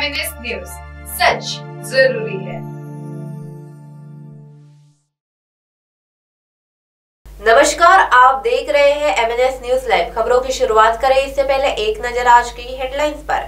MNS news, सच जरूरी है। नमस्कार, आप देख रहे हैं MNS न्यूज लाइव। खबरों की शुरुआत करें इससे पहले एक नजर आज की हेडलाइंस पर।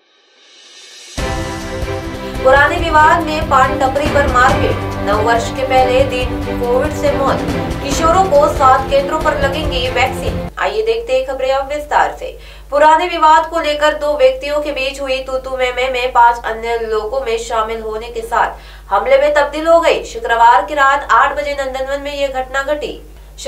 पुराने विवाद में पान टपरी पर मारपीट, 9 वर्ष के पहले दिन कोविड से मौत, किशोरों को 7 केंद्रों पर लगेंगी वैक्सीन। आइए देखते हैं खबरें अब विस्तार से। पुराने विवाद को लेकर 2 व्यक्तियों के बीच हुई तू-तू में 5 अन्य लोगों में शामिल होने के साथ हमले में तब्दील हो गई। शुक्रवार की रात 8 बजे नंदनवन में ये घटना घटी।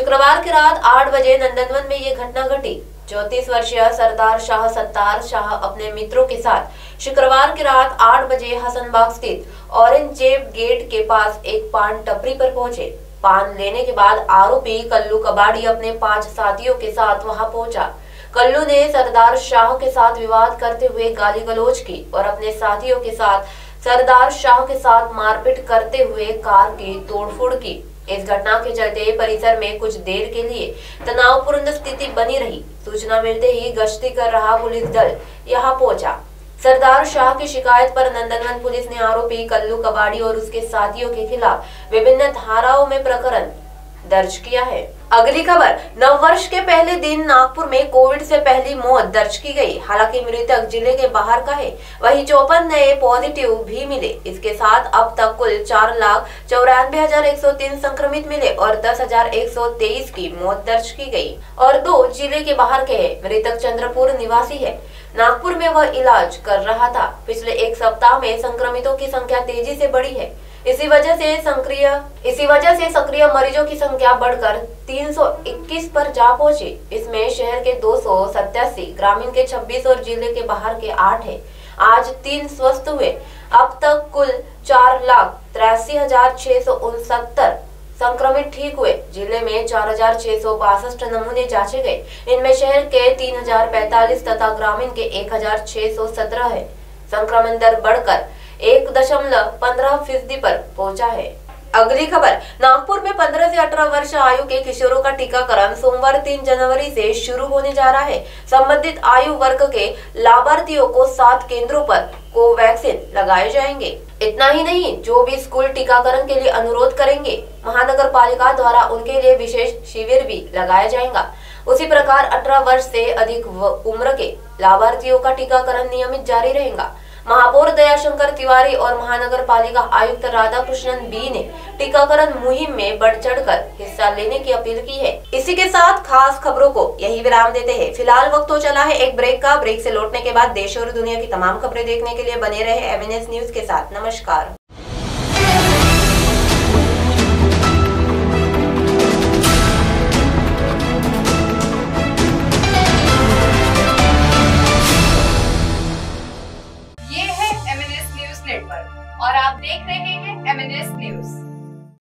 34 वर्षीय सरदार शाह सत्तार शाह अपने मित्रों के साथ शुक्रवार की रात 8 बजे हसनबाग स्थित औरंगजेब गेट के पास एक पान टपरी पर पहुंचे। पान लेने के बाद आरोपी कल्लू कबाड़ी अपने 5 साथियों के साथ वहां पहुंचा। कल्लू ने सरदार शाह के साथ विवाद करते हुए गाली गलौज की और अपने साथियों के साथ सरदार शाह के साथ मारपीट करते हुए कार की तोड़फोड़ की। इस घटना के चलते परिसर में कुछ देर के लिए तनावपूर्ण स्थिति बनी रही। सूचना मिलते ही गश्ती कर रहा पुलिस दल यहां पहुंचा। सरदार शाह की शिकायत पर नंदनवन पुलिस ने आरोपी कल्लू कबाड़ी और उसके साथियों के खिलाफ विभिन्न धाराओं में प्रकरण दर्ज किया है। अगली खबर, 9 वर्ष के पहले दिन नागपुर में कोविड से पहली मौत दर्ज की गई। हालांकि मृतक जिले के बाहर का है, वहीं 54 नए पॉजिटिव भी मिले। इसके साथ अब तक कुल 4,94,103 संक्रमित मिले और 10,123 की मौत दर्ज की गई और 2 जिले के बाहर के हैं। मृतक चंद्रपुर निवासी है। नागपुर में वह इलाज कर रहा था। पिछले 1 सप्ताह में संक्रमितों की संख्या तेजी से बढ़ी है। इसी वजह से सक्रिय मरीजों की संख्या बढ़कर 321 पर जा पहुंची। इसमें शहर के 287, ग्रामीण के 26 और जिले के बाहर के 8 है। आज 3 स्वस्थ हुए। अब तक कुल 4,83,669 संक्रमित ठीक हुए। जिले में 4,662 नमूने जांचे गए। इनमें शहर के 3,045 तथा ग्रामीण के 1,617 है। संक्रमण दर बढ़कर 1.15% पर पहुंचा है। अगली खबर, नागपुर में 15 से 18 वर्ष आयु के किशोरों का टीकाकरण सोमवार 3 जनवरी से शुरू होने जा रहा है। संबंधित आयु वर्ग के लाभार्थियों को 7 केंद्रों पर कोवैक्सीन लगाए जाएंगे। इतना ही नहीं, जो भी स्कूल टीकाकरण के लिए अनुरोध करेंगे, महानगर पालिका द्वारा उनके लिए विशेष शिविर भी लगाया जाएगा। उसी प्रकार 18 वर्ष से अधिक उम्र के लाभार्थियों का टीकाकरण नियमित जारी रहेगा। महापौर दयाशंकर तिवारी और महानगर पालिका आयुक्त राधाकृष्णन बी ने टीकाकरण मुहिम में बढ़ चढ़कर हिस्सा लेने की अपील की है। इसी के साथ खास खबरों को यही विराम देते हैं। फिलहाल वक्त हो चला है एक ब्रेक का। ब्रेक से लौटने के बाद देश और दुनिया की तमाम खबरें देखने के लिए बने रहे MNS न्यूज के साथ। नमस्कार।